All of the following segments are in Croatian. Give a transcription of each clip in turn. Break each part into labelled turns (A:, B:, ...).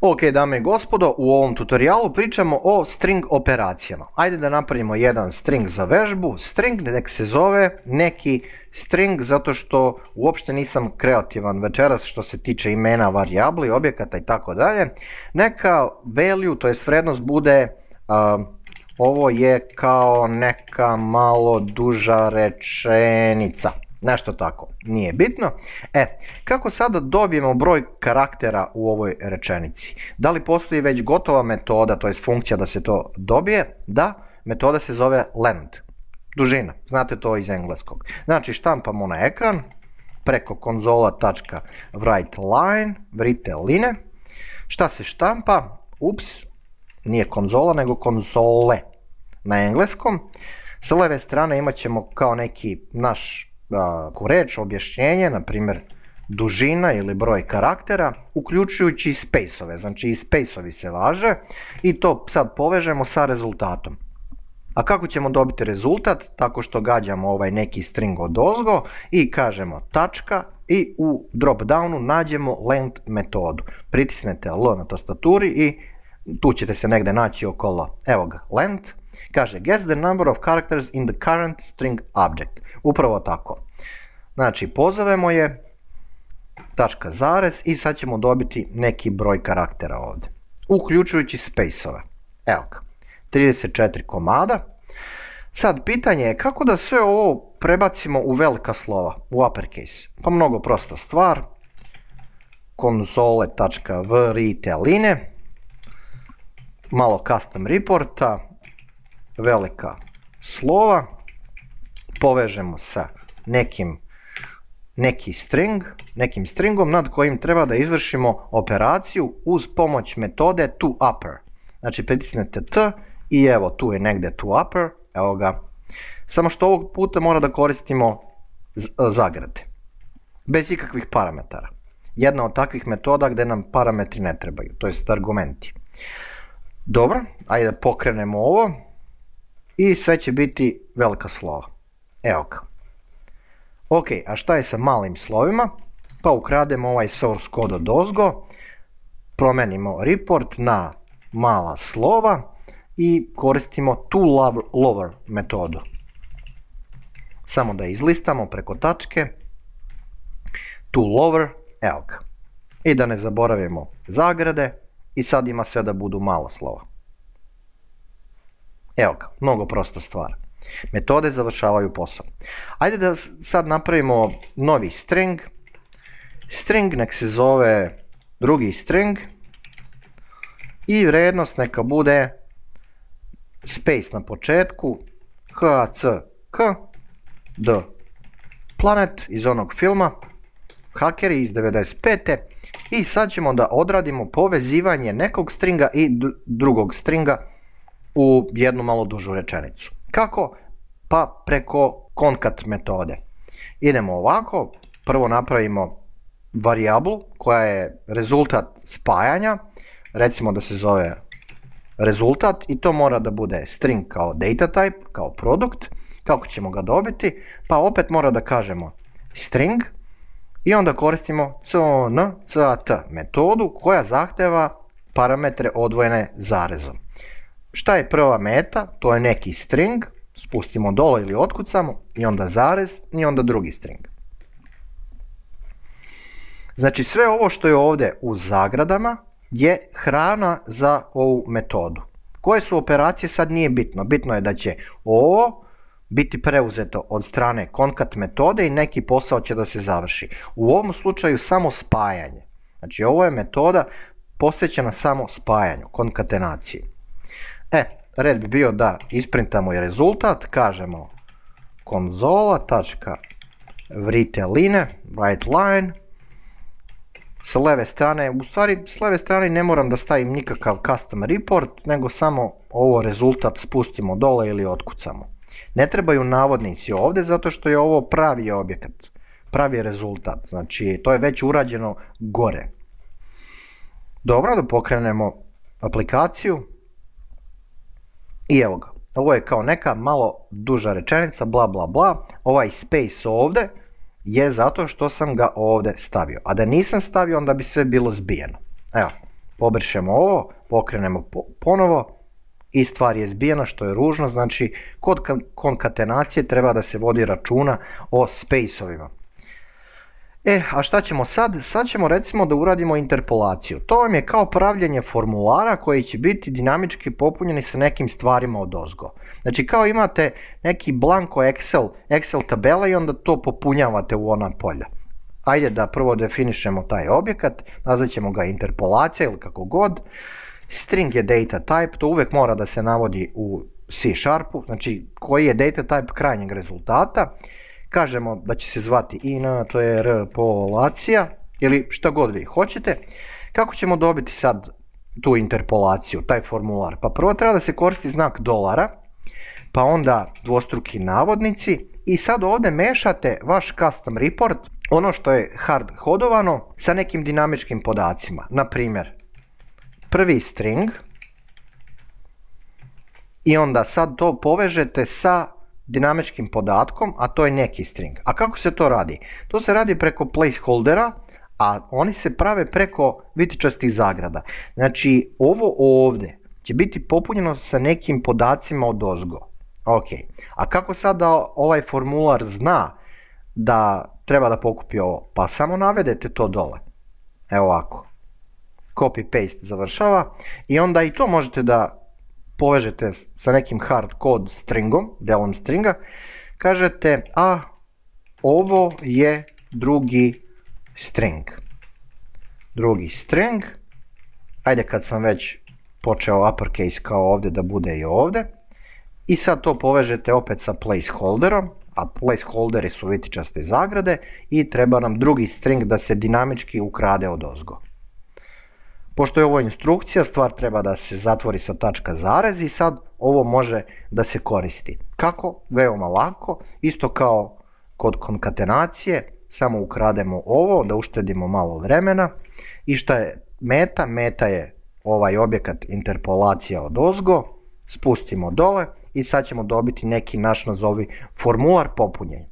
A: Ok, dame i gospodo, u ovom tutorialu pričamo o string operacijama. Ajde da napravimo jedan string za vežbu. String nek se zove neki string zato što uopšte nisam kreativan večeras što se tiče imena varijabli, objekata i tako dalje. Neka value, to jest vrednost bude, ovo je kao neka malo duža rečenica. Nešto tako, nije bitno. Kako sada dobijemo broj karaktera u ovoj rečenici? Da li postoji već gotova metoda, to je funkcija da se to dobije? Da, metoda se zove length, dužina, znate to iz engleskog. Znači štampamo na ekran preko konzola.writeLine, vrite line. Šta se štampa? Ups, nije konzola nego konzole na engleskom. Sa leve strane imat ćemo kao neki naš reč, objašnjenje, na primjer dužina ili broj karaktera, uključujući i space-ove, znači i space-ovi se važe i to sad povežemo sa rezultatom. A kako ćemo dobiti rezultat? Tako što gađamo ovaj neki string odozgo i kažemo tačka i u drop downu nađemo length metodu. Pritisnete L na tastaturi i tu ćete se negdje naći okolo. Evo ga, length. Kaže, guess the number of characters in the current string object. Upravo tako. Znači, pozovemo je, tačka zarez i sad ćemo dobiti neki broj karaktera ovdje. Uključujući space-ove. Evo ga, 34 komada. Sad, pitanje je kako da sve ovo prebacimo u velika slova, u uppercase. Pa mnogo prosta stvar. Console.write line. Malo custom reporta. Velika slova, povežemo sa nekim stringom nad kojim treba da izvršimo operaciju uz pomoć metode toUpper. Znači pritisnete T i evo tu je negdje toUpper, evo ga. Samo što ovog puta mora da koristimo zagrade, bez ikakvih parametara. Jedna od takvih metoda gdje nam parametri ne trebaju, to jest argumenti. Dobro, ajde da pokrenemo ovo. I sve će biti velika slova. Evo ga. Ok, a šta je sa malim slovima? Pa ukrademo ovaj source code odozgo, promenimo report na mala slova i koristimo toLower metodu. Samo da izlistamo preko tačke. toLower, evo ga. I da ne zaboravimo zagrade i sad ima sve da budu mala slova. Evo ga, mnogo prosta stvar. Metode završavaju posao. Ajde da sad napravimo novi string. String nek se zove drugi string. I vrednost neka bude space na početku. HACK The Planet iz onog filma. Hakeri iz 95. I sad ćemo da odradimo povezivanje nekog stringa i drugog stringa u jednu malo dužu rečenicu. Kako? Pa preko concat metode. Idemo ovako, prvo napravimo varijablu koja je rezultat spajanja, recimo da se zove rezultat i to mora da bude string kao data type, kao produkt. Kako ćemo ga dobiti? Pa opet mora da kažemo string i onda koristimo concat metodu koja zahteva parametre odvojene zarezom. Šta je prva meta? To je neki string, spustimo dole ili otkucamo i onda zarez i onda drugi string. Znači sve ovo što je ovdje u zagradama je hrana za ovu metodu. Koje su operacije sad nije bitno. Bitno je da će ovo biti preuzeto od strane concat metode i neki posao će da se završi. U ovom slučaju samo spajanje. Znači ovo je metoda posvećena samo spajanju, konkatenaciji. Red bi bio da isprintamo i rezultat, kažemo konzola.write line, writeLine. Sa leve strane, u stvari s leve strane ne moram da stavim nikakav custom report, nego samo ovo rezultat spustimo dole ili otkucamo. Ne trebaju navodnici ovdje zato što je ovo pravi objekat, pravi rezultat, znači to je već urađeno gore. Dobro, da pokrenemo aplikaciju. I evo ga, ovo je kao neka malo duža rečenica, bla bla bla, ovaj space ovdje je zato što sam ga ovdje stavio, a da nisam stavio onda bi sve bilo zbijeno. Evo, pobrišemo ovo, pokrenemo ponovo i stvar je zbijena, što je ružno. Znači, kod konkatenacije treba da se vodi računa o space-ovima. A šta ćemo sad? Sad ćemo recimo da uradimo interpolaciju. To vam je kao pravljenje formulara koji će biti dinamički popunjeni sa nekim stvarima odozgo. Znači, kao imate neki blanko Excel tabela i onda to popunjavate u ona polja. Ajde da prvo definišemo taj objekat, nazvat ćemo ga interpolacija ili kako god. String je data type, to uvijek mora da se navodi u C#, znači koji je data type krajnjeg rezultata. Kažemo da će se zvati interpolacija ili što god vi hoćete. Kako ćemo dobiti sad tu interpolaciju, taj formular? Pa prvo treba da se koristi znak dolara, pa onda dvostruki navodnici i sad ovdje mešate vaš custom report, ono što je hard hodovano sa nekim dinamičkim podacima. Na primjer, prvi string i onda sad to povežete sa dinamičkim podatkom, a to je neki string. A kako se to radi? To se radi preko placeholdera, a oni se prave preko vitičastih zagrada. Znači, ovo ovdje će biti popunjeno sa nekim podacima odozgo. Ok, a kako sad da ovaj formular zna da treba da pokupi ovo? Pa samo navedete to dole. Evo ovako. Copy-paste završava i onda i to možete da povežete sa nekim hard code stringom, delom stringa. Kažete, a ovo je drugi string. Drugi string. Ajde kad sam već počeo uppercase kao ovdje da bude i ovdje. I sad to povežete opet sa placeholderom, a placeholderi su vitičaste zagrade i treba nam drugi string da se dinamički ukrade odozgo. Pošto je ovo instrukcija, stvar treba da se zatvori sa tačka zarez i sad ovo može da se koristi. Kako? Veoma lako, isto kao kod konkatenacije, samo ukrademo ovo da uštedimo malo vremena. I šta je meta? Meta je ovaj objekat interpolacija odozgo, spustimo dole i sad ćemo dobiti neki naš nazovi formular popunjenja.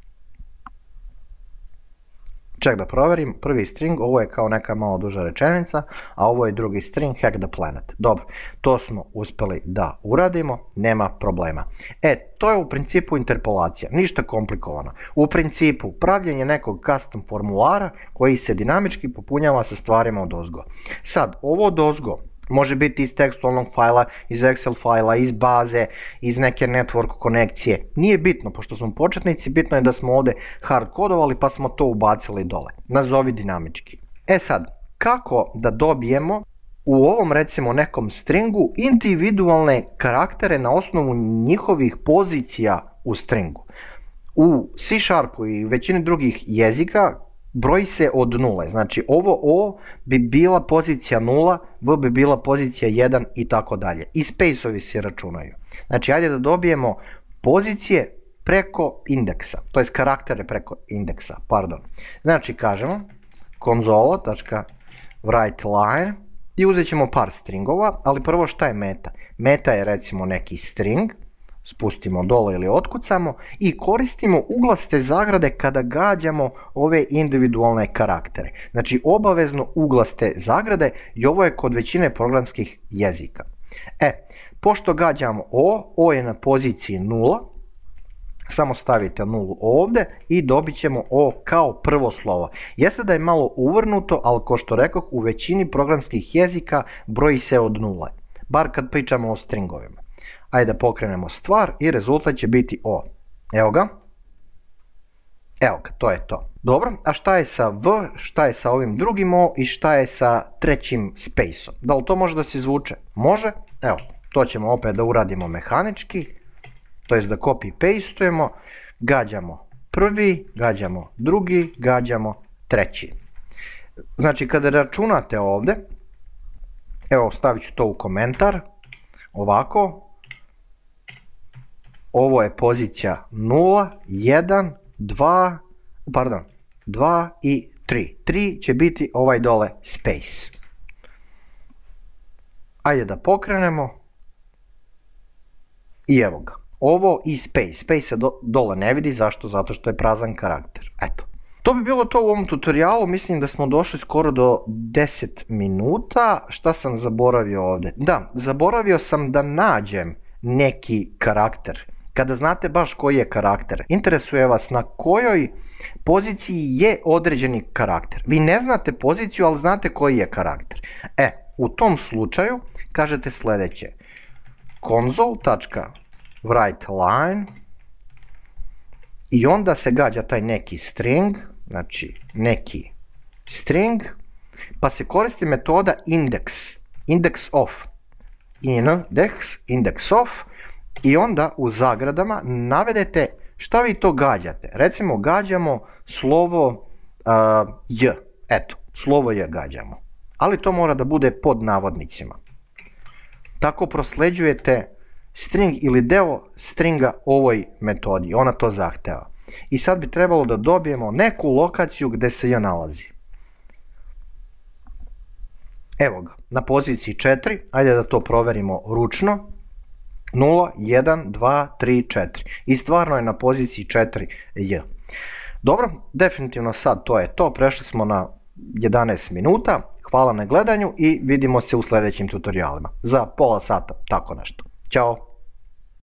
A: Ček da provjerim, prvi string, ovo je kao neka malo duža rečenica, a ovo je drugi string, hack the planet. Dobro, to smo uspjeli da uradimo, nema problema. To je u principu interpolacija, ništa komplikovano. U principu, pravljenje nekog custom formulara koji se dinamički popunjava sa stvarima odozgo. Sad, ovo odozgo može biti iz tekstualnog fajla, iz Excel fajla, iz baze, iz neke network konekcije. Nije bitno, pošto smo početnici, bitno je da smo ovdje hard kodovali pa smo to ubacili dole. Nazovi dinamički. Sad, kako da dobijemo u ovom recimo nekom stringu individualne karaktere na osnovu njihovih pozicija u stringu? U C# i većini drugih jezika broji se od nule, znači ovo O bi bila pozicija 0, V bi bila pozicija 1 i tako dalje. I space-ovi se računaju. Znači, ajde da dobijemo pozicije preko indeksa, to jest karaktere preko indeksa, pardon. Znači, kažemo console.writeLine i uzet ćemo par stringova, ali prvo šta je meta? Meta je recimo neki string, spustimo dole ili otkucamo i koristimo uglaste zagrade kada gađamo ove individualne karaktere. Znači obavezno uglaste zagrade i ovo je kod većine programskih jezika. Pošto gađamo O je na poziciji 0, samo stavite 0 ovdje i dobit ćemo O kao prvo slovo. Jeste da je malo uvrnuto, ali ko što rekoh, u većini programskih jezika broji se od 0, bar kad pričamo o stringovima. Ajde da pokrenemo stvar i rezultat će biti O. Evo ga. Evo ga, to je to. Dobro, a šta je sa V, šta je sa ovim drugim O i šta je sa trećim space-om? Da li to može da se izvuče? Može. Evo, to ćemo opet da uradimo mehanički, to jest da copy-pastujemo, gađamo prvi, gađamo drugi, gađamo treći. Znači, kada računate ovdje, evo stavit ću to u komentar, ovako, ovo je pozicija 0, 1, 2, pardon, 2 i 3. 3 će biti ovaj dole space. Ajde da pokrenemo. I evo ga. Ovo i space. Space se dole ne vidi. Zašto? Zato što je prazan karakter. Eto. To bi bilo to u ovom tutorijalu, mislim da smo došli skoro do 10 minuta. Šta sam zaboravio ovdje? Da, zaboravio sam da nađem neki karakter. Kada znate baš koji je karakter, interesuje vas na kojoj poziciji je određeni karakter. Vi ne znate poziciju, ali znate koji je karakter. U tom slučaju kažete sljedeće. console.writeLine i onda se gađa taj neki string, znači neki string, pa se koristi metoda index of, index of, i onda u zagradama navedete šta vi to gađate. Recimo gađamo slovo j, eto, slovo j gađamo, ali to mora da bude pod navodnicima. Tako prosljeđujete string ili deo stringa ovoj metodi, ona to zahteva. I sad bi trebalo da dobijemo neku lokaciju gdje se j nalazi. Evo ga, na poziciji 4, ajde da to proverimo ručno. 0, 1, 2, 3, 4. I stvarno je na poziciji 4 j. Dobro, definitivno sad to je to. Prešli smo na 11 minuta. Hvala na gledanju i vidimo se u sljedećim tutorijalima. Za pola sata, tako nešto. Ćao!